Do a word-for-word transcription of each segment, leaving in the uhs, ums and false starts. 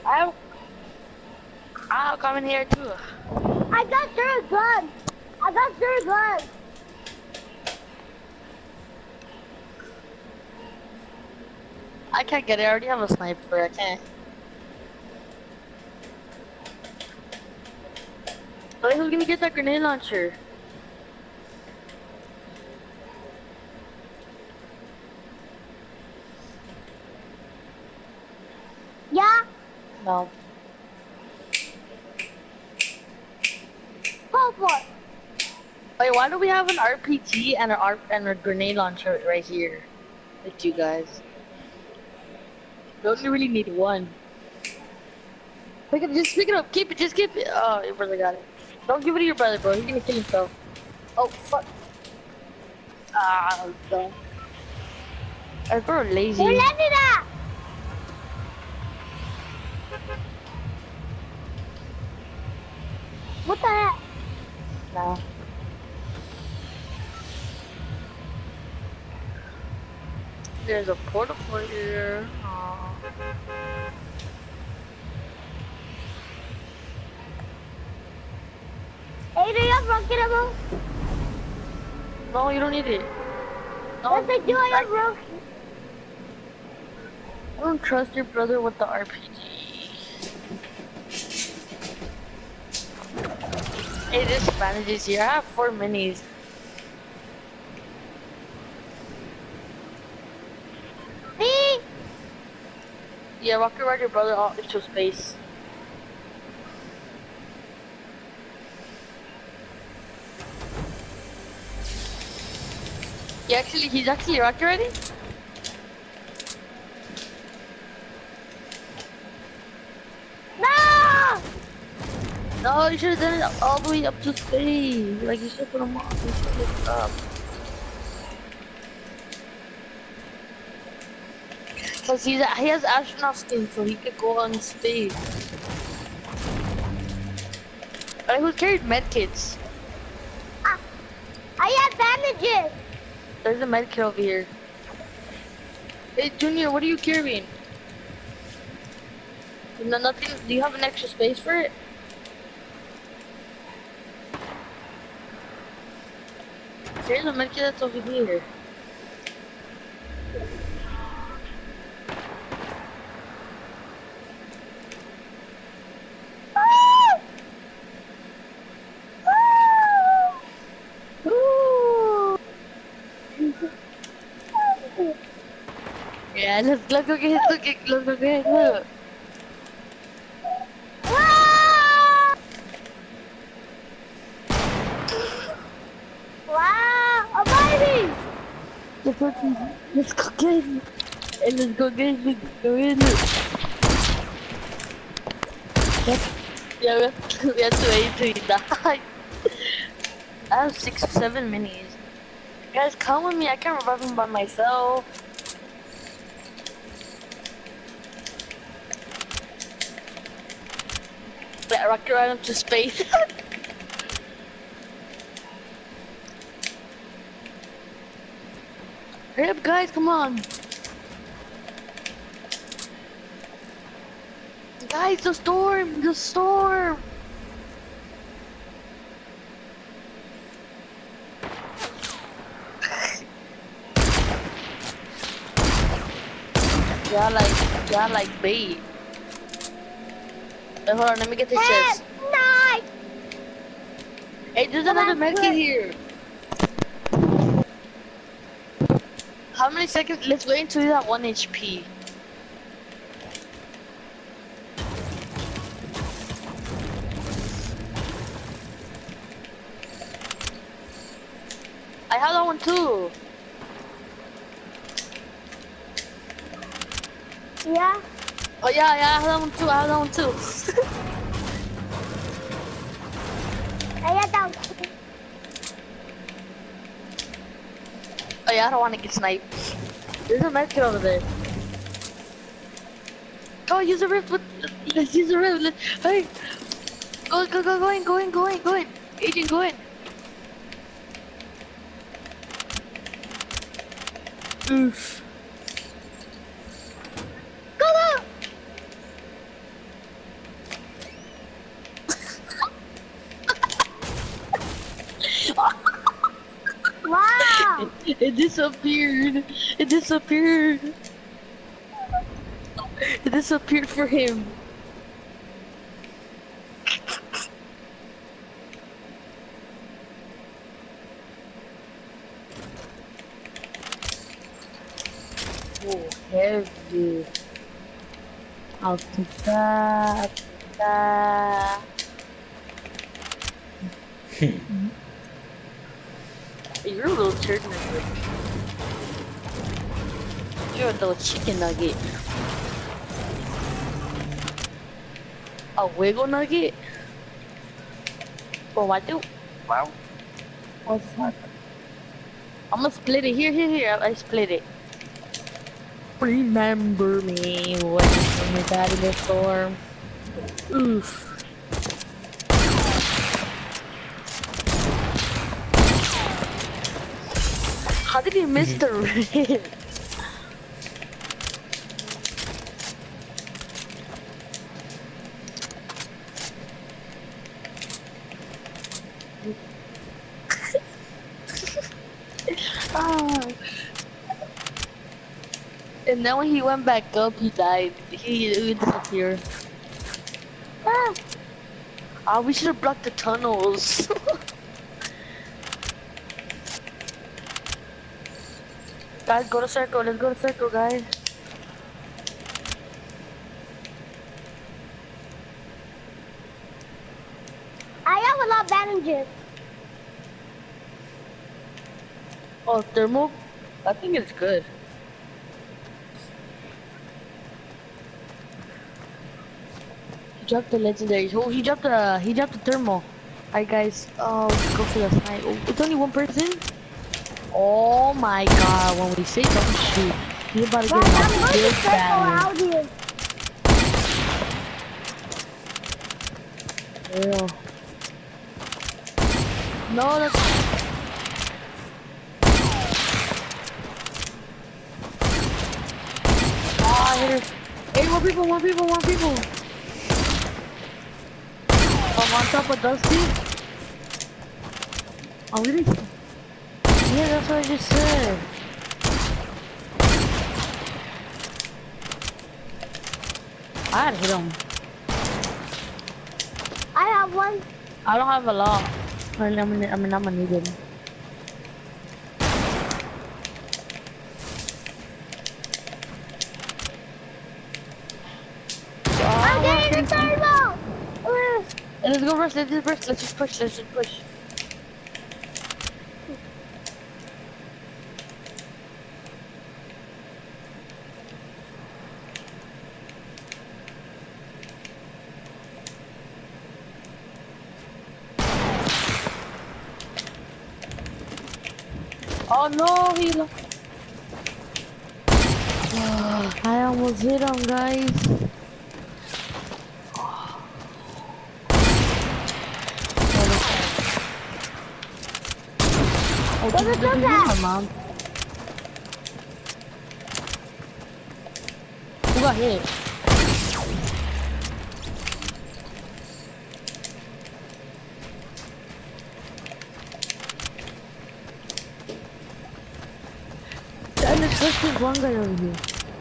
I'll, I'll come in here too. I got third gun. I got third gun. I can't get it. I already have a sniper. I can't. Wait, who's gonna get that grenade launcher? Yeah? No. Go for it. Wait, why do we have an R P G and an R and a grenade launcher right here with you guys? We only really need one. Pick it, just pick it up. Keep it. Just keep it. Oh, your brother got it. Don't give it to your brother, bro. He's gonna kill himself. Oh fuck. Ah, dumb. That bro lazy. Who let it out? What the heck? No. There's a portal for here. Aw. Hey, do you have rocket ammo? No, you don't need it. No, Yes, I do. I have rocket. I don't trust your brother with the R P G. Hey, there's bandages here. I have four minis. Me? Yeah, rocket ride your brother out into space. Yeah, actually, he's actually rocket ready. No! No, you should have done it all the way up to space. Like, you should put him on. You should lift it up. Cause he's he has astronaut skin, so he could go on space. Like, who carried medkits? I, I have bandages. There's a medkit over here. Hey, Junior, what are you carrying? No, nothing. Do you have an extra space for it? There's a medkit that's over here. Yeah, let's, let's go get look, let's go get look. Wow, a baby! Let's go, let's go get it. And let's go get it. Let's go get it. Yeah, we have, we have to wait till he dies. I have six or seven minis. Guys, come with me. I can't revive him by myself. Let rocket right up to space. Hurry up, guys, come on. Guys, the storm, the storm. Yeah, like, yeah, like bait. Wait, hold on, let me get the chest. Nice! Hey, there's Come another on, medkit quick. here. How many seconds? Let's wait until he's at one H P. I have that one too. Yeah? Oh yeah, yeah, I have that one too. I have that one too. I got down. Oh yeah, I don't want to get sniped. There's a medkit over there. Go use the rift with. Let's use the rift. Let's, hey, go, go, go, go in, go in, go in, go in. Agent, go in. Oof. Go, go! It disappeared. It disappeared. It disappeared for him. Oh, heavy. I'll take that. I'll take that. You're a little turd nugget. You're a little chicken nugget. A wiggle nugget? For what do? Wow. What's that? I'm gonna split it. Here, here, here. I split it. Remember me when you got in the storm. Oof. How did you miss the red? Ah. And then when he went back up, he died. He, he disappeared. Ah. Ah, we should have blocked the tunnels. Guys, go to circle. Let's go to circle, guys. I have a lot of bandages. Oh, thermal? I think it's good. He dropped the legendary. Oh, he dropped the he dropped the thermal. Alright, guys. Oh, let's go for the snipe. Oh, it's only one person. Oh my God! When we say don't shoot, he's about to get Guys, I'm a going to big circle battle. out here. Yeah. No, that's. Ah, I hit her. Hey, more people, more people, more people. I'm on top of Dusty. Oh, really? Yeah, that's what I just said. I had hit him. I have one. I don't have a lot. I mean, I mean, I mean I'm gonna need him. I'm getting the thermal. Uh, Let's go rush, let's just rush, let's just push, let's just push. Oh no, he lo- I almost hit him, guys. Oh, Where's the dude, dude, dude, at? my mom. Who got hit? And there's just this one guy over here.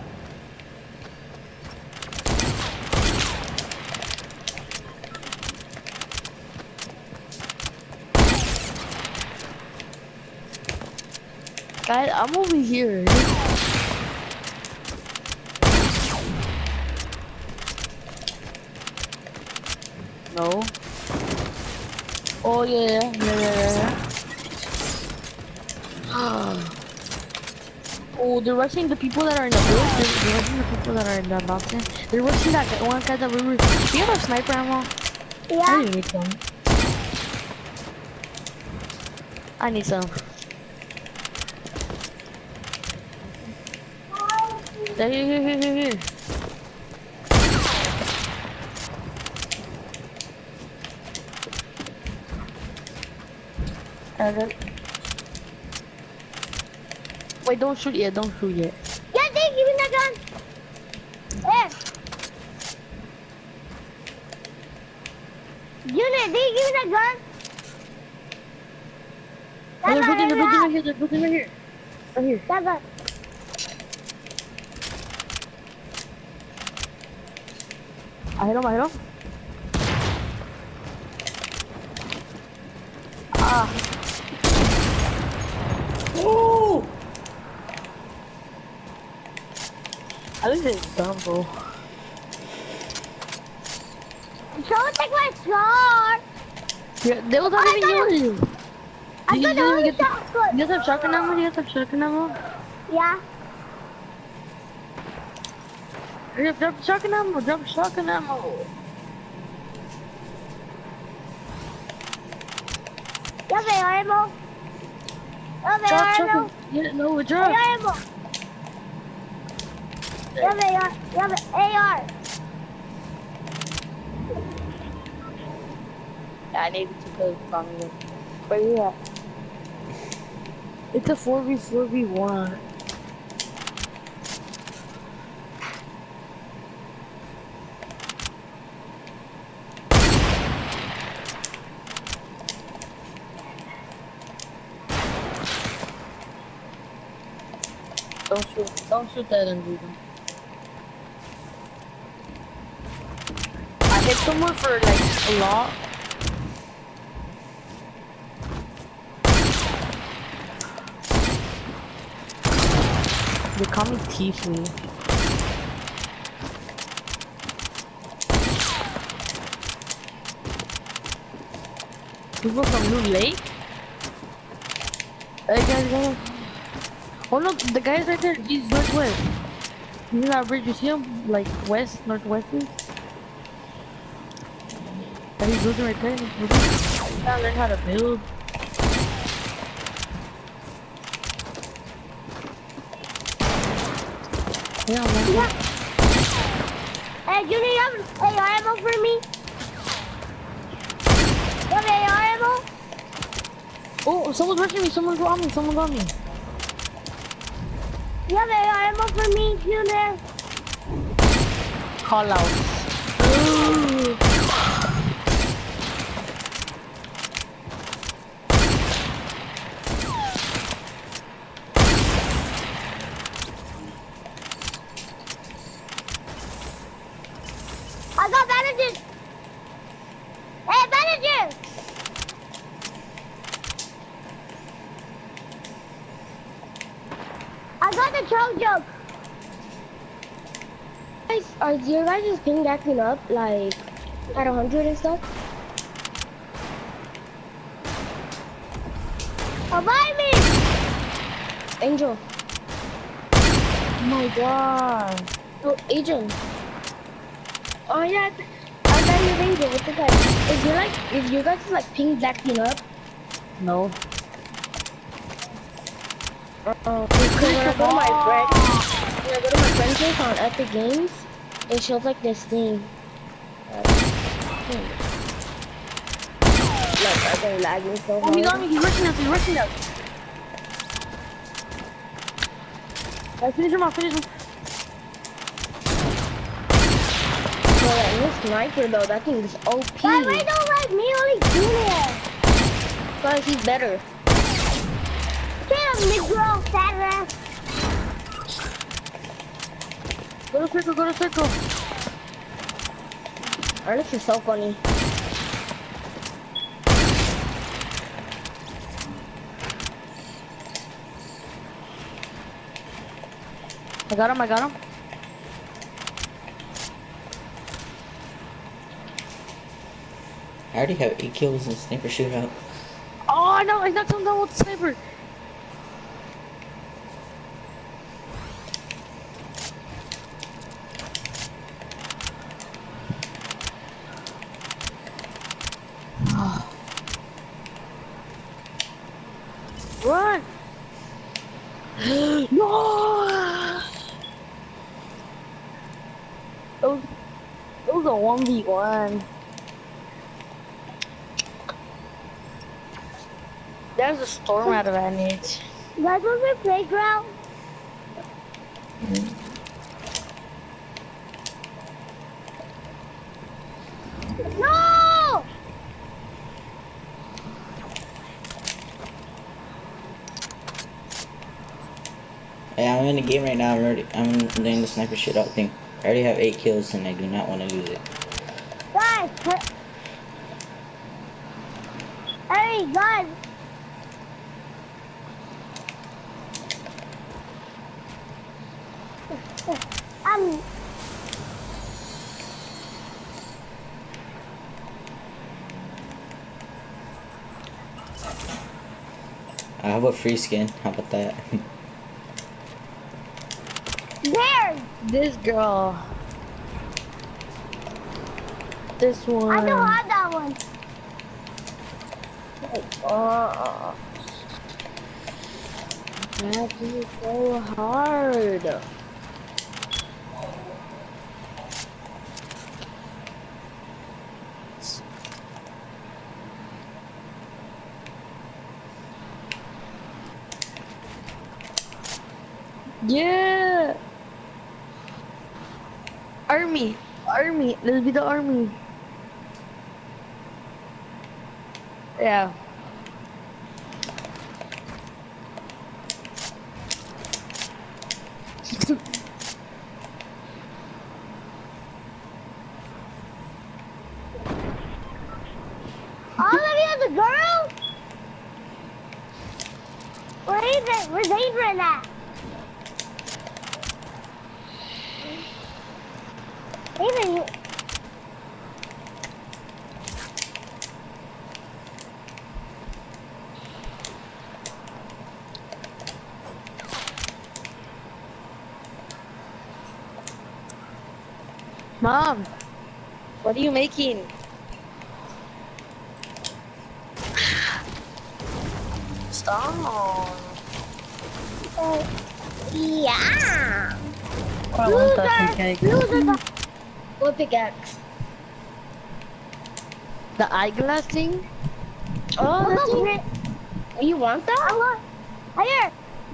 Guys, I'm over here. No. Oh yeah, yeah, yeah, yeah, yeah. Oh, they're rushing the people that are in the bush. They're, they're rushing the people that are in the mountain. They're rushing that guy, one guy that we were. Do you have a sniper ammo? yeah. I need some. I need some. Here, here, here, here, here. Uh, that- Wait, don't shoot yet, don't shoot yet. Yeah, they give me that gun. There. Unit, they give me that gun. Oh, they're That's building, they're not building right enough. here, they're building right here. Right here. That gun. I hit him, I hit him. Ah. Oh! At least it's dumb, bro. Someone take my car. Yeah, they was not I even got yours. I You got didn't even a get the, shotgun. you guys have shotgun ammo? You guys have shotgun ammo? Yeah. Here, drop shotgun ammo, drop shotgun ammo. You have A R ammo? You have Drop A R shotgun. ammo? Yeah, no, A drop. R ammo. You have A R. You have A R. Yeah, I needed to go from you. But yeah. It's a four v four v one. Don't shoot, don't shoot that and leave them. I hit someone for like a lot. They call me Tifu. People from New Lake? Hey guys, guys. Oh no, the guy's right there. He's northwest. He's in that bridge. You see him? Like west, northwest. And he's building right there. He's building. I gotta learn how to build. Yeah, I'm Yeah. Hey, do you need A R ammo for me? You have A R ammo? Oh, someone's rushing me. Someone got me. Someone got me. You have A R ammo for me, Junior? Call out. I got bandages. Hey, bandages. I got the choke jump. Guys, are your guys' ping acting up like at one hundred and stuff? Avoid me! Angel. Oh my god. Oh, Adrian. Oh yeah, I th- I thought you were Angel. What's the guy? Is your like, is your guys' like ping acting up? No. Uh, because when I go to my friend, when I go to my friend's house on Epic Games, it shows like this thing. Uh, thing. Like, I've been lagging so Oh, he got hard. me. He's rushing us. He's rushing us. I finish him off. Finish him. Bro, that new sniper though, that thing is O P. Why we don't like me, only Junior? Because he's better. Get him, Negro, fat ass. Go to circle. Go to circle. Ernest is so funny. I got him. I got him. I already have eight kills in sniper shootout. Oh no! I knocked him down with the sniper. Run! No! It was, it was a one v one. There's a storm out of advantage. That was my playground. No! in the game right now. I'm already. I'm doing the sniper shit out thing. I already have eight kills, and I do not want to lose it. Guys, hey, guys. Um. I have a free skin. How about that? There. This girl. This one. I don't have that one. Oh. That is so hard. Yeah. Army. Army. Let's be the army. Yeah. Oh, look at the girl. Where is it? Where's Adrian at? Adrian, you... Mom, what are you making? Stop. Uh, yeah. I want that cake. Loser. What pickaxe? The eyeglass thing? Oh, Look that's up, it. Brit. You want that? I want. Here.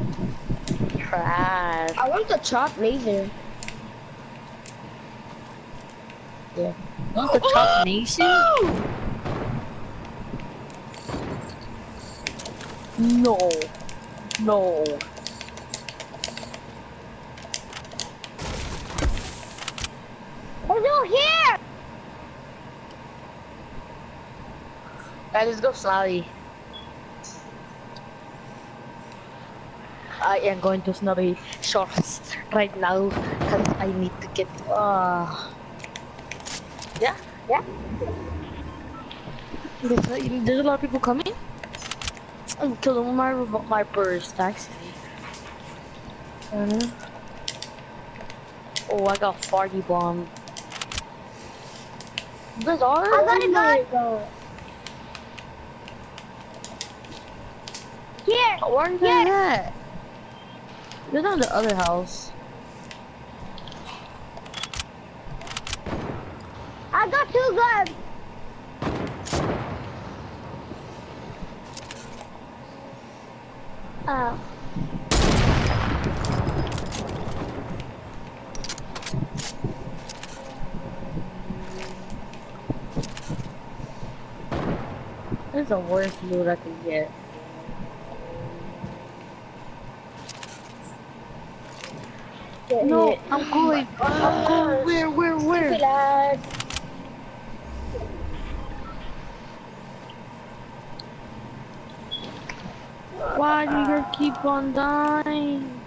Trash. I want the chop laser. Yeah. Want the Chop Nation? No. No. Let's go here. Alright, let's go Snobby. I am going to Snobby Shorts right now because I need to get uh yeah, yeah. There's a, there's a lot of people coming. I'm killing my my burst actually. Uh, oh, I got forty bomb. Those are I got a gun. Here. Where are they at? They're on the other house. I got two guns. Oh. This is the worst loot I can get. No, I'm going. I'm going. Where, where, where? Lad. Why do you keep on dying?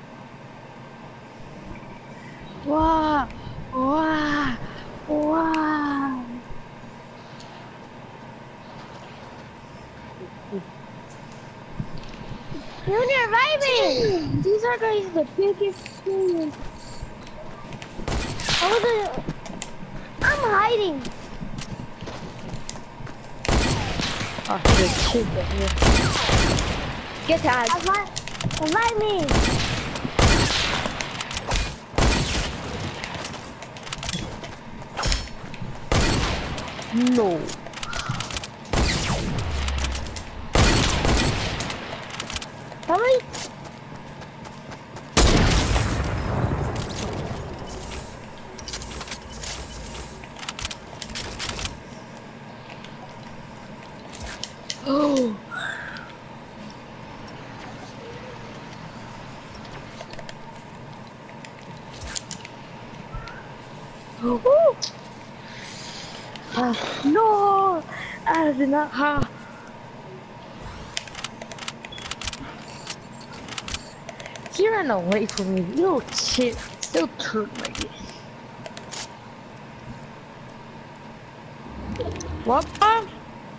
Why? Why? Why? You're reviving. These are guys the biggest experience. I was I'm hiding. Oh shit, shit, here. Get tagged. Revive, revive me. No. Hurry. Oh. Ah, no! I did not have. He ran away from me, little shit. Still turned like this. What, mom?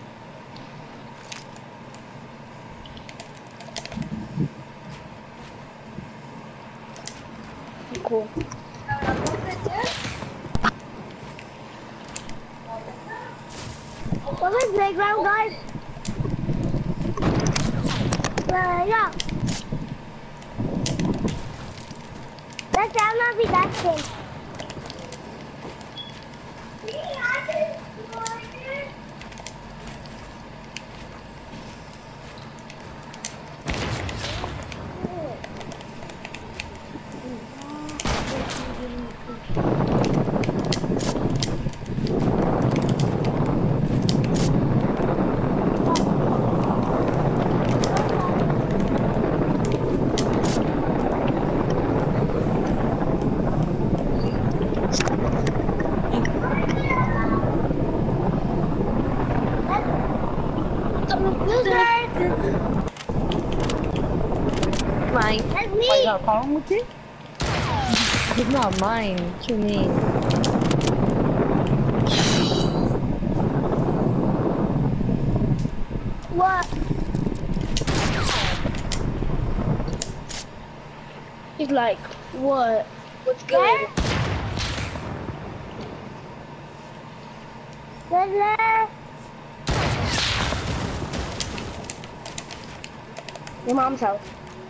Cool. What is playground, guys? Uh, yeah. Let's not be that thing. Mine. That's me. Why got a problem with it? It's not mine. What you mean? What? He's like, what? What's good? Good there. Your mom's house.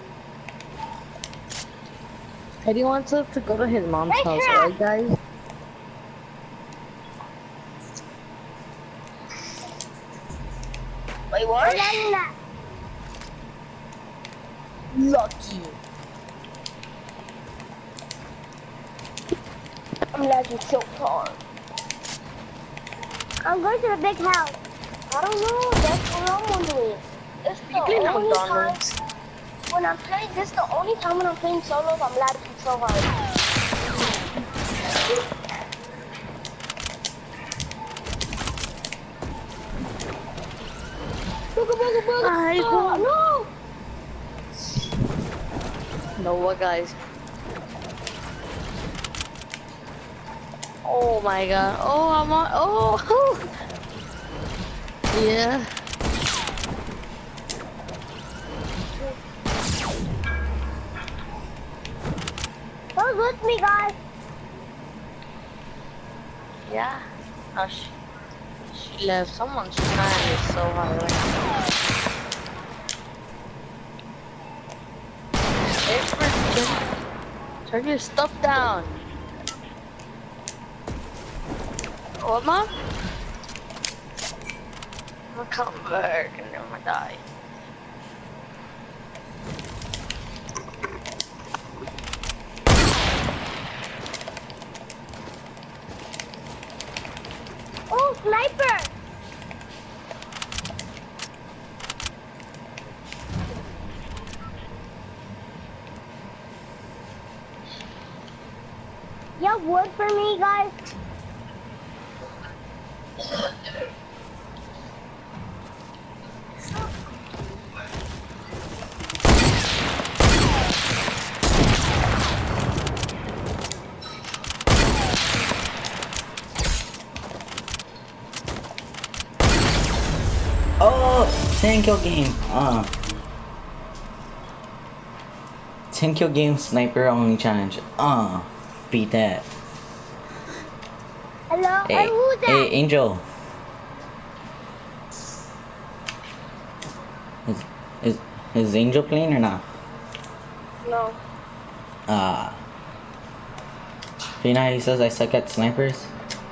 Eddie wants us to go to his mom's Hey, house, crap. right, guys? Wait, what? Lucky. I'm lagging so hard. I'm going to the big house. I don't know. That's what I'm wondering. It's the You clean the only time McDonald's. when I'm playing. This is the only time when I'm playing solos. I'm lagging so hard. Booga booga booga. I Oh, no. No, what, guys? Oh my god. Oh, I'm on. Oh! Yeah. Who's with me, guys? Yeah. Oh, she, she left. Someone's trying it so hard right now. There's for turn your stuff down. What, mom? I'm gonna come back and then I'm gonna die. Oh, sniper! You have wood for me, guys? Oh, ten kill game. Uh. ten kill game sniper only challenge. Uh. Beat that. Hello? Hey, Hey, who's that? hey, Angel. Is, is, is Angel playing or not? No. Uh. You know how he says I suck at snipers?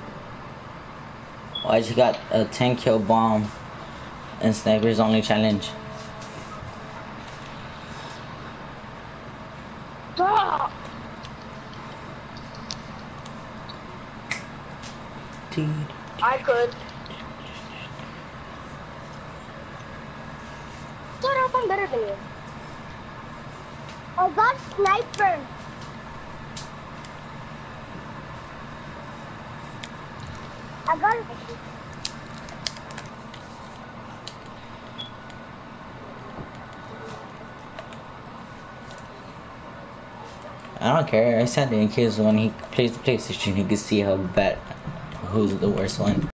Well, I just got a ten kill bomb and snipers only challenge. Stop! Dude. I could. Shut up, I'm better than you. I got sniper. I got it. I don't care. I said in case when he plays the PlayStation, he can see how bad, who's the worst one.